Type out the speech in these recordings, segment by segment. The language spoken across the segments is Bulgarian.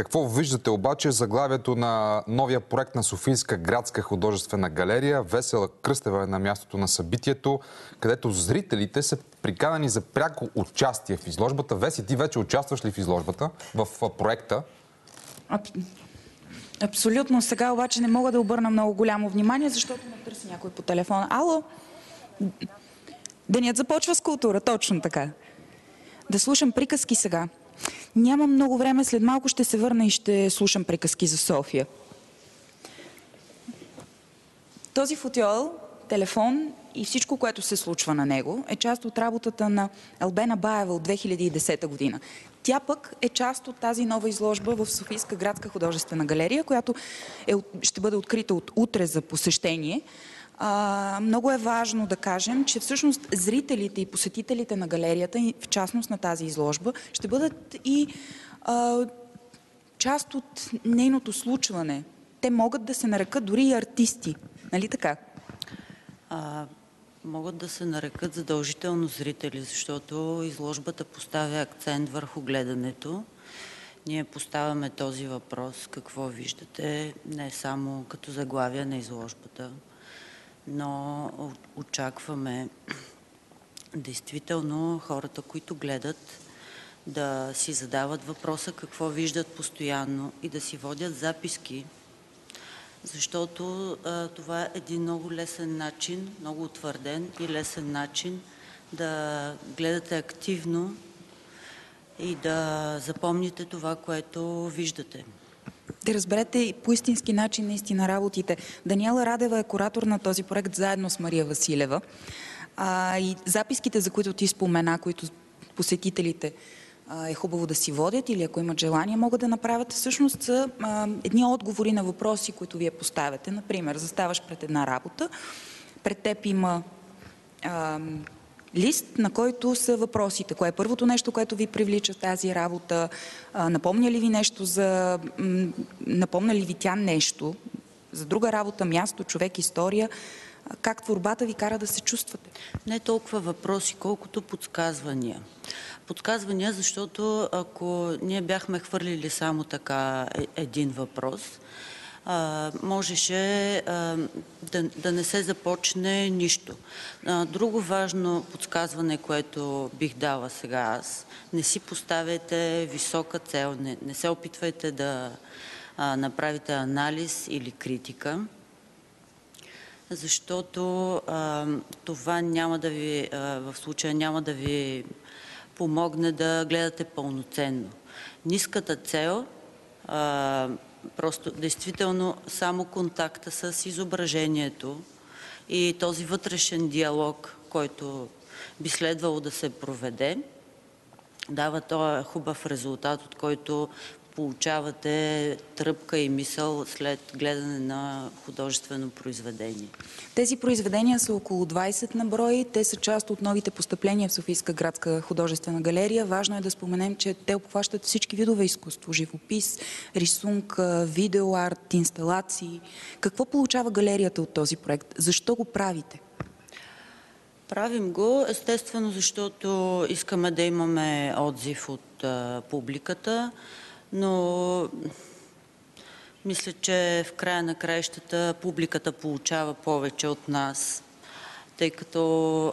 Какво виждате обаче заглавието на новия проект на Софийска градска художествена галерия? Весела Кръстева е на мястото на събитието, където зрителите са приканени за пряко участие в изложбата. Веси, ти вече участваш ли в изложбата, в проекта? Абсолютно. Сега обаче не мога да обърна много голямо внимание, защото ме търси някой по телефона. Ало? Денят започва с култура, точно така. Да слушам приказки сега. Нямам много време, след малко ще се върна и ще слушам приказки за София. Този футиол, телефон и всичко, което се случва на него, е част от работата на Албена Баева от 2010 година. Тя пък е част от тази нова изложба в Софийска градска художествена галерия, която ще бъде открита от утре за посещение. Много е важно да кажем, че всъщност зрителите и посетителите на галерията, в частност на тази изложба, ще бъдат и част от нейното случване. Те могат да се нарекат дори и артисти. Нали така? Могат да се нарекат задължително зрители, защото изложбата поставя акцент върху гледането. Ние поставяме този въпрос, какво виждате, не само като заглавие на изложбата, но очакваме действително хората, които гледат, да си задават въпроса какво виждат постоянно и да си водят записки, защото това е един много лесен начин, много утвърден и лесен начин да гледате активно и да запомните това, което виждате. Да разберете по истински начин наистина работите. Даниела Радева е куратор на този проект заедно с Мария Василева. И записките, за които ти спомена, които посетителите е хубаво да си водят или ако имат желание, могат да направят, всъщност са едни отговори на въпроси, които вие поставяте. Например, заставаш пред една работа, пред теб има лист, на който са въпросите. Кое е първото нещо, което ви привлича в тази работа? Напомня ли ви нещо напомня ли ви тя нещо за друга работа, място, човек, история? Как творбата ви кара да се чувствате? Не толкова въпроси, колкото подсказвания. Подсказвания, защото ако ние бяхме хвърлили само така един въпрос, можеше да не се започне нищо. Друго важно подсказване, което бих дала сега аз, не си поставяйте висока цел, не се опитвайте да направите анализ или критика, защото това няма да ви, в случая няма да ви помогне да гледате пълноценно. Ниската цел, просто действително само контакта с изображението и този вътрешен диалог, който би следвало да се проведе, дава този хубав резултат, от който получавате тръпка и мисъл след гледане на художествено произведение. Тези произведения са около 20 на брой. Те са част от новите постъпления в Софийска градска художествена галерия. Важно е да споменем, че те обхващат всички видове изкуство. Живопис, рисунка, видеоарт, инсталации. Какво получава галерията от този проект? Защо го правите? Правим го, естествено, защото искаме да имаме отзив от публиката, но мисля, че в края на краищата публиката получава повече от нас, тъй като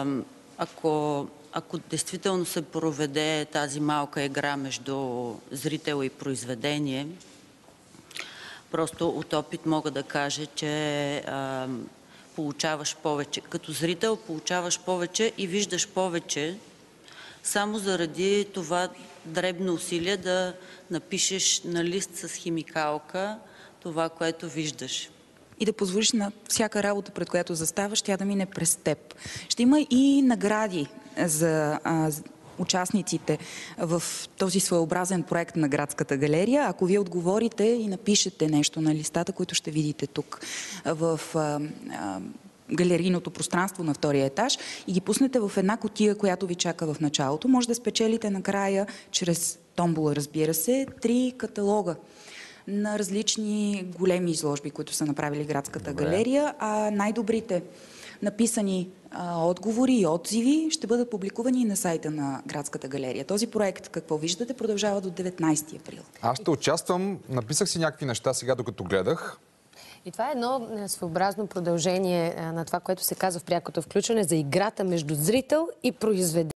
ако действително се проведе тази малка игра между зрител и произведение, просто от опит мога да кажа, че получаваш повече. Като зрител получаваш повече и виждаш повече, само заради това дребно усилие да напишеш на лист с химикалка това, което виждаш. И да позволиш на всяка работа, пред която заставаш, тя да мине през теб. Ще има и награди за участниците в този своеобразен проект на Градската галерия. Ако вие отговорите и напишете нещо на листата, които ще видите тук в галерийното пространство на втория етаж и ги пуснете в една кутия, която ви чака в началото, може да спечелите накрая, чрез томбола, разбира се, 3 каталога на различни големи изложби, които са направили Градската галерия, а най-добрите написани отговори и отзиви ще бъдат публикувани и на сайта на Градската галерия. Този проект, какво виждате, продължава до 19 април. Аз ще участвам. Написах си някакви неща сега, докато гледах. И това е едно своеобразно продължение на това, което се казва в прякото включване за играта между зрител и произведение.